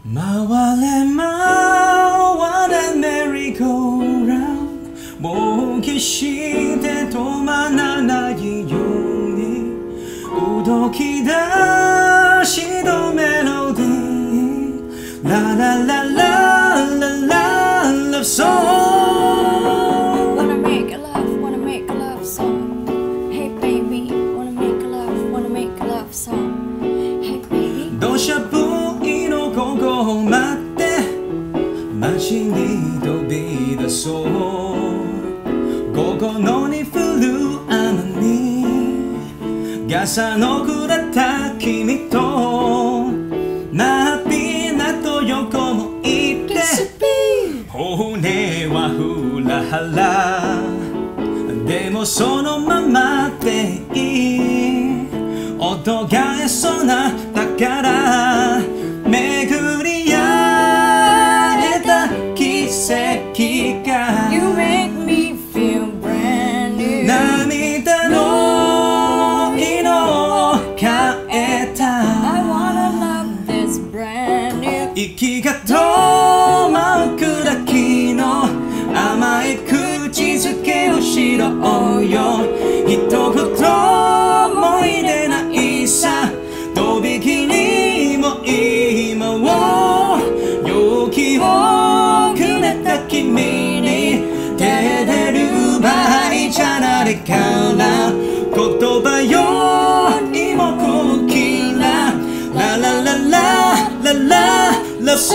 回れ回れメリーゴーラウンドもう決して止まらないように動き出したメロディーラララララララソン Wanna make a love song. Hey baby, wanna make a love song. Hey baby. 土砂降りの午後を待って街に飛び出そう午後のに降る雨に傘のくれた君と真っ港横も行って骨はふらはらでもそのままでいい音がえそうな宝巡り合えた奇跡が You make me feel brand new. 涙の色を変えた I wanna love this brand new. 息が止まる砕きの甘い口づけをしろよ一言も入れないさとびきりも今を勇気をくれた君に照れる場合じゃないから言葉よりも空気なラララララララソ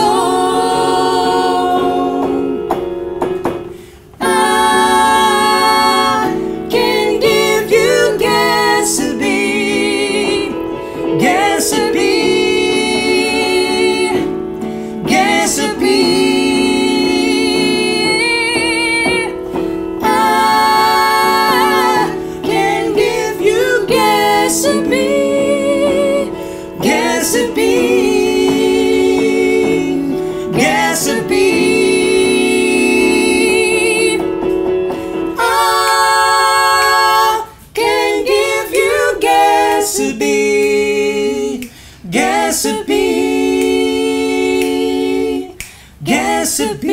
ン I can give you gasoline gasoline